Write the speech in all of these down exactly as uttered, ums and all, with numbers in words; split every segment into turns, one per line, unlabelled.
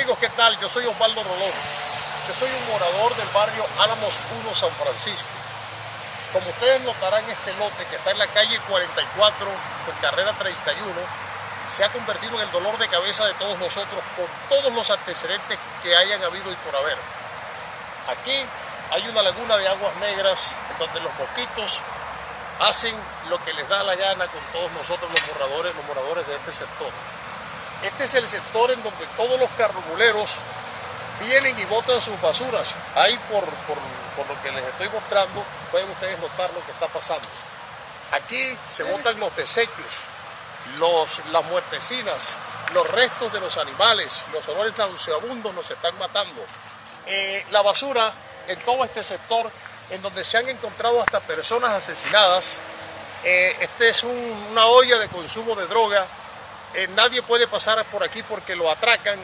amigos, ¿qué tal? Yo soy Osvaldo Rolón. Yo soy un morador del barrio Álamos uno, San Francisco. Como ustedes notarán, este lote que está en la calle cuarenta y cuatro, por carrera treinta y uno, se ha convertido en el dolor de cabeza de todos nosotros por todos los antecedentes que hayan habido y por haber. Aquí hay una laguna de aguas negras en donde los mosquitos hacen lo que les da la gana con todos nosotros los moradores, los moradores de este sector. Este es el sector en donde todos los carromuleros vienen y botan sus basuras. Ahí por, por, por lo que les estoy mostrando, pueden ustedes notar lo que está pasando. Aquí se botan los desechos, los, las muertecinas, los restos de los animales, los olores nauseabundos nos están matando. Eh, la basura en todo este sector, en donde se han encontrado hasta personas asesinadas. Eh, este es un, una olla de consumo de droga. Eh, nadie puede pasar por aquí porque lo atracan.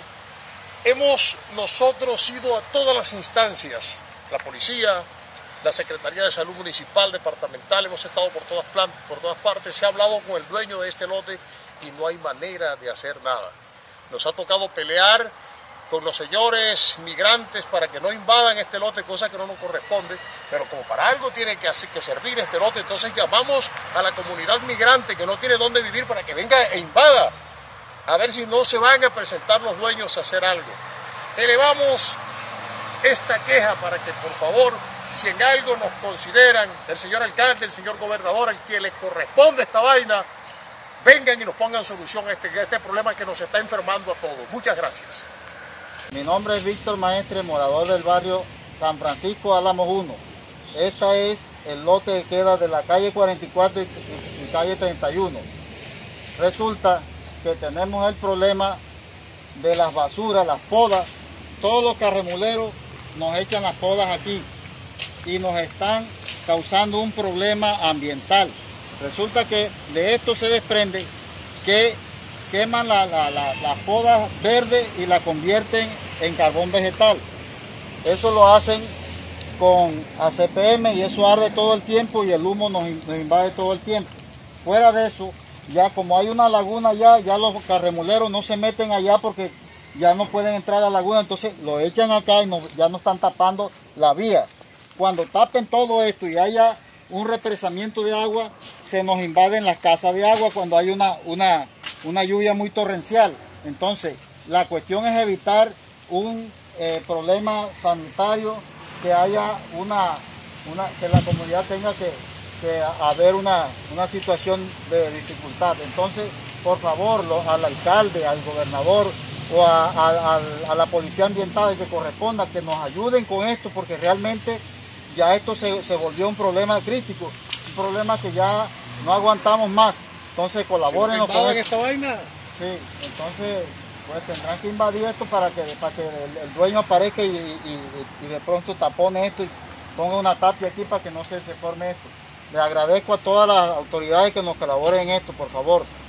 Hemos nosotros ido a todas las instancias, la policía, la Secretaría de Salud Municipal, Departamental, hemos estado por todas, por todas partes, se ha hablado con el dueño de este lote y no hay manera de hacer nada. Nos ha tocado pelear con los señores migrantes para que no invadan este lote, cosa que no nos corresponde, pero como para algo tiene que, que servir este lote, entonces llamamos a la comunidad migrante que no tiene dónde vivir para que venga e invada, a ver si no se van a presentar los dueños a hacer algo. Elevamos esta queja para que, por favor, si en algo nos consideran, el señor alcalde, el señor gobernador, al que les corresponde esta vaina, vengan y nos pongan solución a este, a este problema que nos está enfermando a todos. Muchas gracias.
Mi nombre es Víctor Maestre, morador del barrio San Francisco, Álamos uno. Este es el lote que queda de la calle cuarenta y cuatro y, y, y calle treinta y uno. Resulta que tenemos el problema de las basuras, las podas. Todos los carremuleros nos echan las podas aquí y nos están causando un problema ambiental. Resulta que de esto se desprende que queman la, la, la, las podas verdes y la convierten en carbón vegetal. Eso lo hacen con A C P M y eso arde todo el tiempo y el humo nos, nos invade todo el tiempo. Fuera de eso, ya como hay una laguna allá, ya los carremuleros no se meten allá porque ya no pueden entrar a la laguna, entonces lo echan acá y no, ya no están tapando la vía. Cuando tapen todo esto y haya un represamiento de agua, se nos invaden las casas de agua cuando hay una, una, una lluvia muy torrencial. Entonces, la cuestión es evitar un eh, problema sanitario, que haya una, una que la comunidad tenga que, que haber una, una situación de dificultad. Entonces, por favor, lo, al alcalde, al gobernador o a, a, a, a la policía ambiental que corresponda, que nos ayuden con esto, porque realmente ya esto se, se volvió un problema crítico, un problema que ya no aguantamos más. Entonces colabórenos con esto.
esta vaina?
Sí, entonces pues tendrán que invadir esto para que, para que el, el dueño aparezca y, y, y de pronto tapone esto y ponga una tapia aquí para que no se, se forme esto. Le agradezco a todas las autoridades que nos colaboren en esto, por favor.